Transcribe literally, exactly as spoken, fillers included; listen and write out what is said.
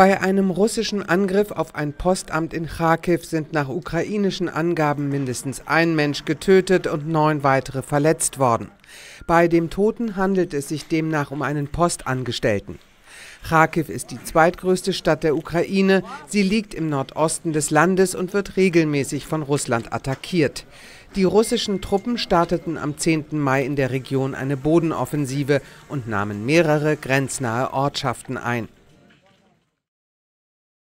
Bei einem russischen Angriff auf ein Postamt in Charkiw sind nach ukrainischen Angaben mindestens ein Mensch getötet und neun weitere verletzt worden. Bei dem Toten handelt es sich demnach um einen Postangestellten. Charkiw ist die zweitgrößte Stadt der Ukraine. Sie liegt im Nordosten des Landes und wird regelmäßig von Russland attackiert. Die russischen Truppen starteten am zehnten Mai in der Region eine Bodenoffensive und nahmen mehrere grenznahe Ortschaften ein.